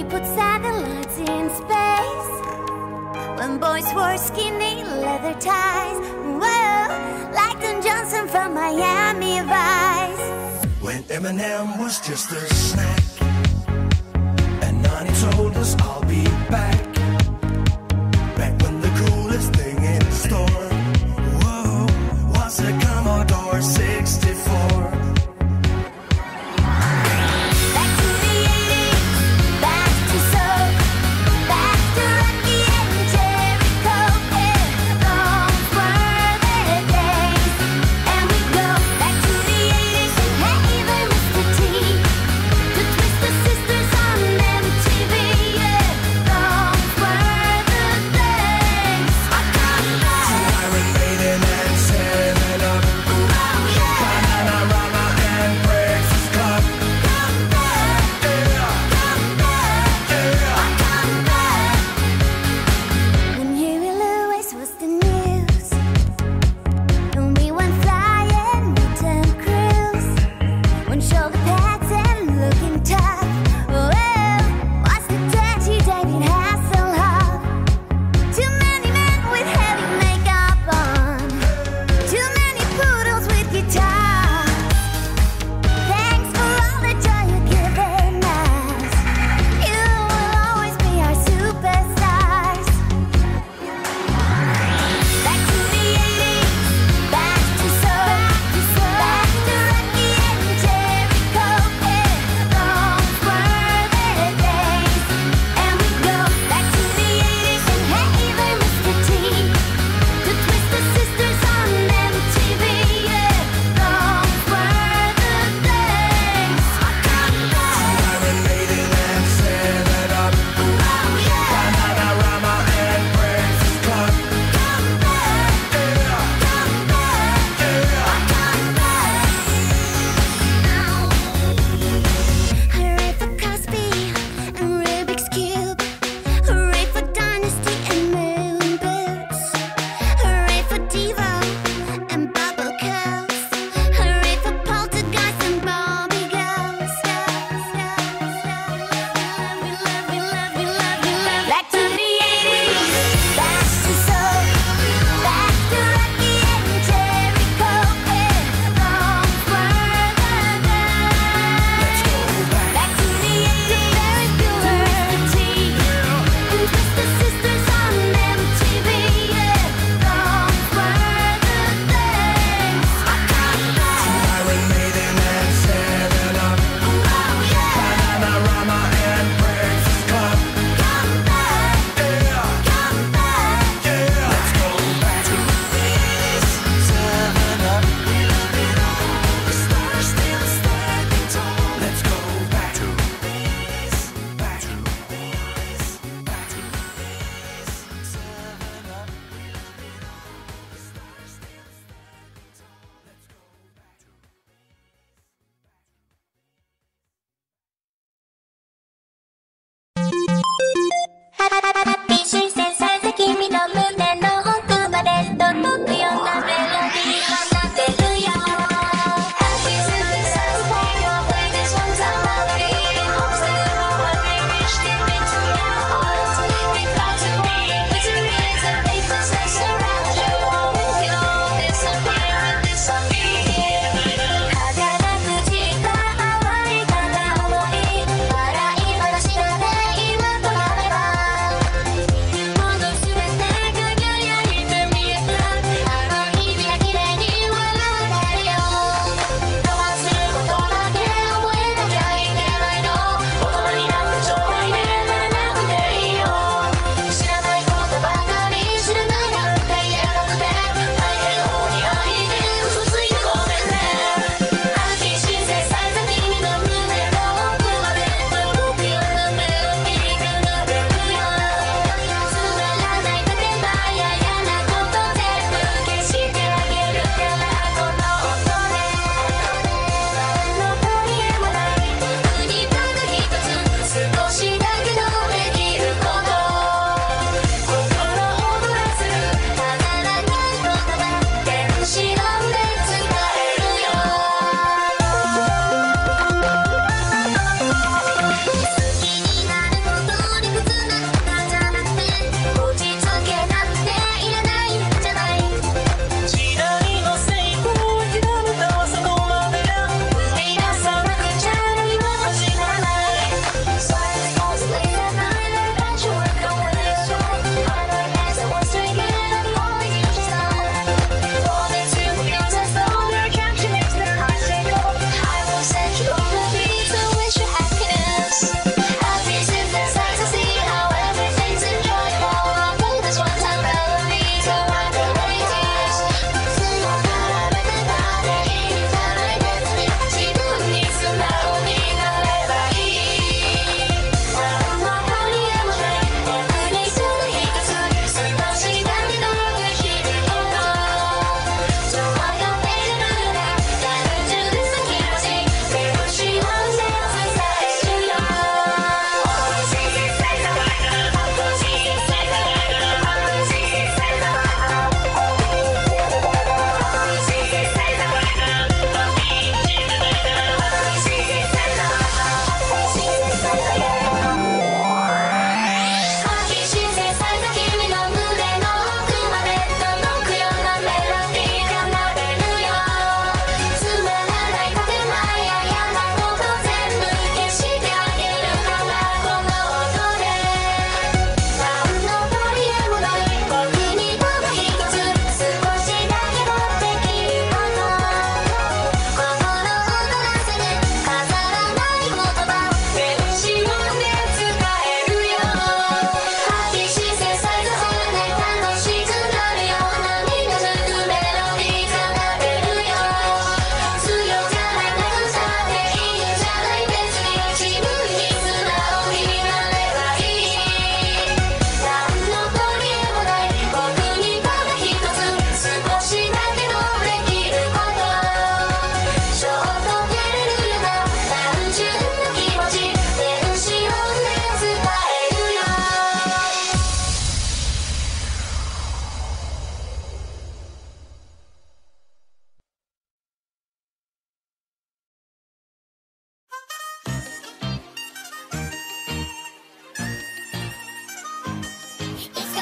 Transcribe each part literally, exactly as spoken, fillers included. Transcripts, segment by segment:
put satellites in space, when boys wore skinny leather ties. Whoa, like Don Johnson from Miami Vice. When Eminem was just a snack, and Nani told us I'll be back. Back when the coolest thing in the store, whoa, was a Commodore sixty-four. Back to the eighties, back to soul, back to Rocky and Jericho. Yeah, those were the days. And we go back to the eighties, and hey there, Mister T, to twist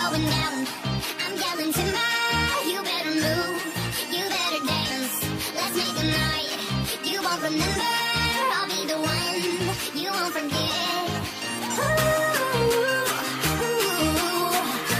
going down. I'm yelling timber, you better move, you better dance. Let's make a night you won't remember. I'll be the one you won't forget. Ooh, ooh, ooh,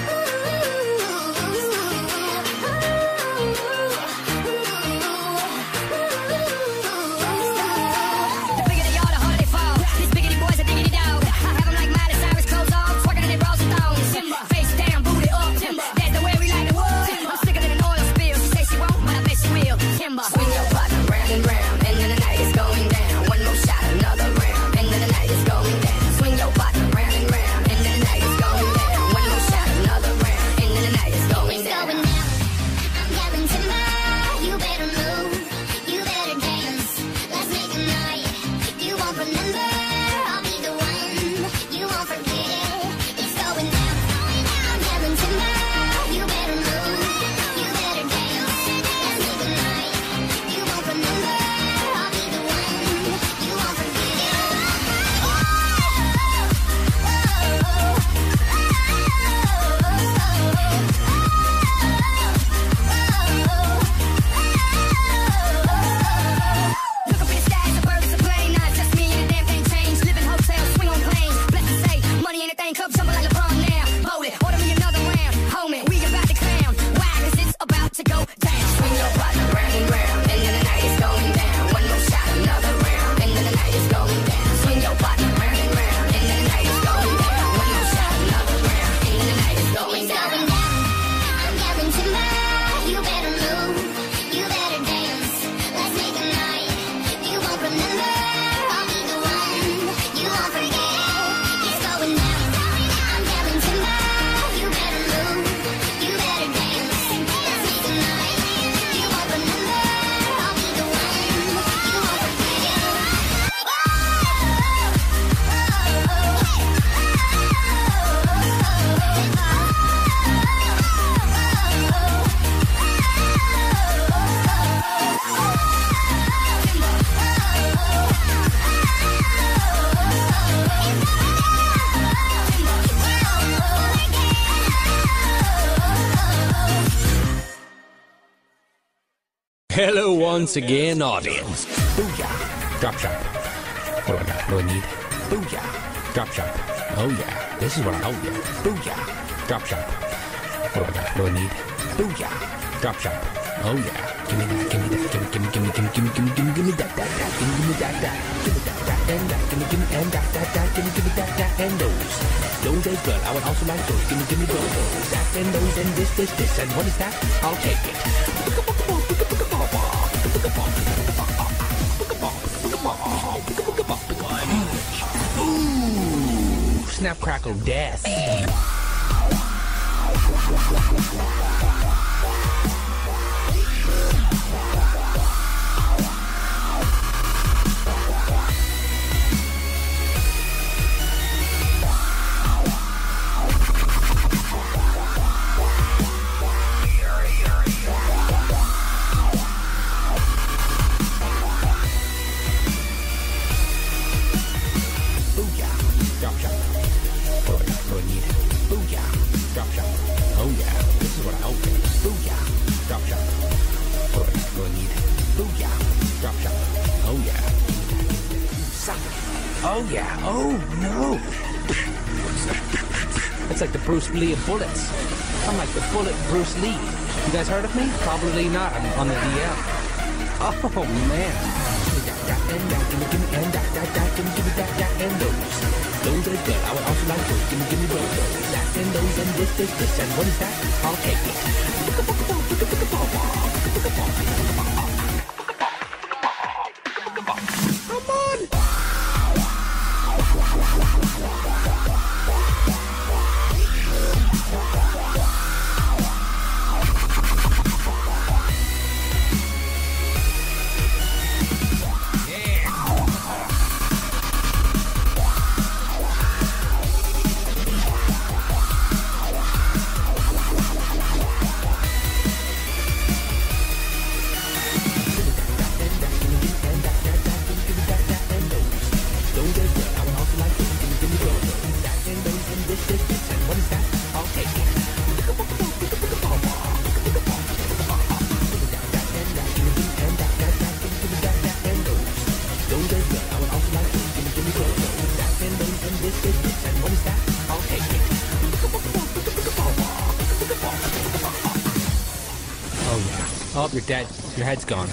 The bigger they are, the harder they fall. These biggity boys are diggity dog. I have them like Miley Cyrus, clothes on, twerking in their bras and thongs. Face down, booty up, timber. That's the way we like the wood. I'm sicker than an oil spill. She say she won't, but I bet she will. Timber. Swing your partner round and round, and then the night is going down. One more shot, another round, and then the night is going down. Swing your partner round and round, and then the night is going down. One more shot, another round, and then the night is going it's down. going down. I'm yelling timber, you better move, you better dance. Let's make a night you won't remember. I'll be the one you won't forget. It's going down. I'm yelling timber, you better move, you better dance. Let's make a night you won't remember. I'll be the one you won't forget. Look up in the sky, it's a bird, it's a plane. Nah, it's just me and the damn thing changed. Live in hotels, swing on planes. Blessed to say, money ain't a thing, cup jumble like LeBron now. Bowl it, order me another round. Homie, we about to clown. Why? Cause it's about to go down. Swing your partner round and round, and then the night is going down. One more shot, another round, and then the night is going down. Swing your partner round and round, and then the night is going down. One more shot, another round, and then the night is going It's down. going down. I'm yelling timber, you better move, you better dance. Let's make a night you won't remember. I'll be the one you won't forget. It's going down. I'm yelling timber, you better move, you better dance. Let's make a night you won't remember. I'll be the one you won't Hello once again, audience. Booyah. Drop shop. What do I got? What do I need? Booyah. Drop shop. Oh yeah. This is what I oh yeah. Booyah. Drop shop. What do I got? What do I need? Booyah. Drop shop. Oh yeah. Give me that, give me that, give me, give me, give me, give me, give me, give me, give me, give me that, that, that, give me, give me that, that, give me that, that, and that, give me, give me, and that, that, that, give me, give me that, that, and those. Those as well. I would also like those. Give me, give me those, those, that, and those, and this, this, this, and what is that? I'll take it. Ooh, snap, crackle, death. Oh yeah, oh no. It's like the Bruce Lee of bullets. I'm like the bullet Bruce Lee. You guys heard of me? Probably not. I'm on the D L. Oh man. Those are good. I would also like those. Give me, give me those. those. That and those and this, this, this. And what is that? I'll take it. Come on. Oh, you're dead. Your head's gone.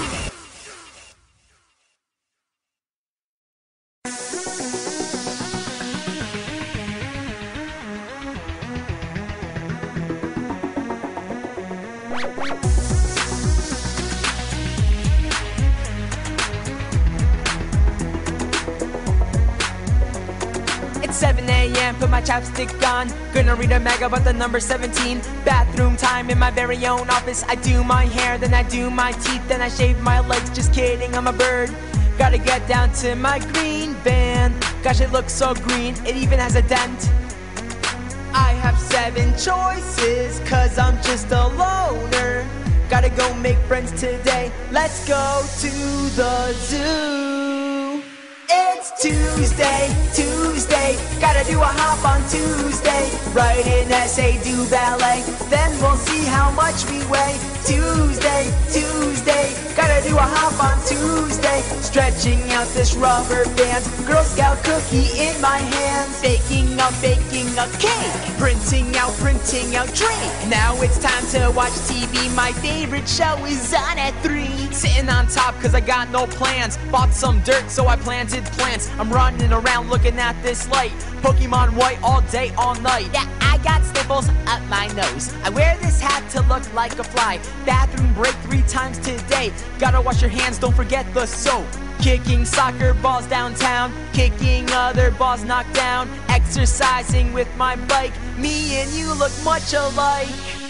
seven a m, put my chapstick on. Gonna read a mag about the number seventeen. Bathroom time in my very own office. I do my hair, then I do my teeth, then I shave my legs. Just kidding, I'm a bird. Gotta get down to my green van. Gosh, it looks so green, it even has a dent. I have seven choices, cause I'm just a loner. Gotta go make friends today. Let's go to the zoo. It's Tuesday, Tuesday, gotta do a hop on Tuesday. Write an essay, do ballet, then we'll see how much we weigh. Tuesday, Tuesday, gotta do a hop on Tuesday. Stretching out this rubber band, Girl Scout cookie in my hands. Baking up, baking a cake, printing out, printing out drink. Now it's time to watch T V, my favorite show is on at three. Sitting on top cause I got no plans. Bought some dirt so I planted plants. I'm running around looking at this light. Pokemon White all day, all night. Yeah, I got staples up my nose. I wear this hat to look like a fly. Bathroom break three times today. Gotta wash your hands, don't forget the soap. Kicking soccer balls downtown, kicking other balls knocked down. Exercising with my bike, me and you look much alike.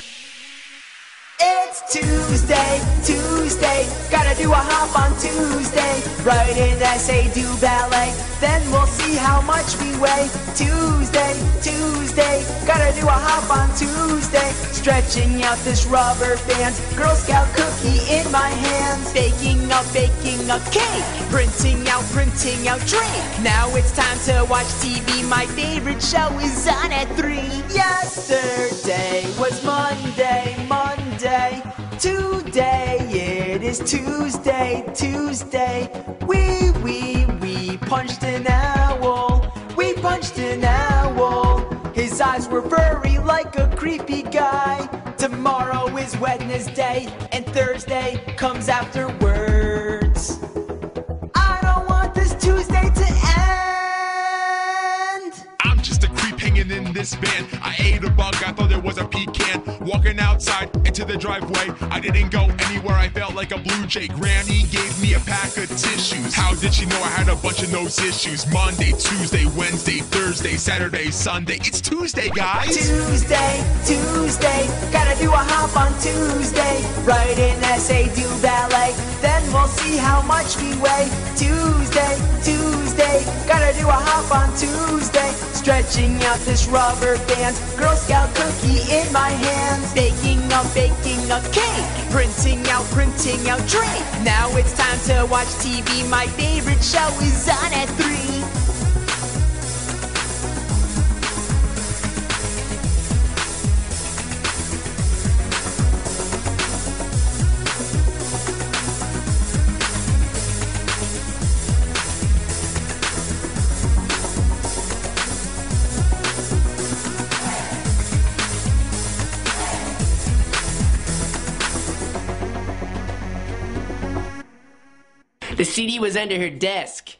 It's Tuesday, Tuesday, gotta do a hop on Tuesday. Write an essay, do ballet, then we'll see how much we weigh. Tuesday, Tuesday, gotta do a hop on Tuesday. Stretching out this rubber band, Girl Scout cookie in my hands. Baking up, baking a cake, printing out, printing out drink. Now it's time to watch T V, my favorite show is on at three. Yesterday was Monday, Monday. Today it is Tuesday, Tuesday. We, we, we punched an owl. We punched an owl. His eyes were furry like a creepy guy. Tomorrow is Wednesday and Thursday comes afterwards. I don't want this Tuesday to end. I'm just a creep hanging in this van. I ate a bug, I thought it was a pecan. Walking outside into the driveway, I didn't go anywhere, I felt like a blue jay. Granny gave me a pack of tissues. How did she know I had a bunch of nose issues? Monday, Tuesday, Wednesday, Thursday, Saturday, Sunday. It's Tuesday, guys! Tuesday, Tuesday, gotta do a hop on Tuesday. Write an essay, do ballet, then we'll see how much we weigh. Tuesday, Tuesday, gotta do a hop on Tuesday. Stretching out this rubber band, Girl Scout cookie in my hands. Baking up, baking a cake, printing out, printing out drink. Now it's time to watch T V, my favorite show is on at three. The C D was under her desk.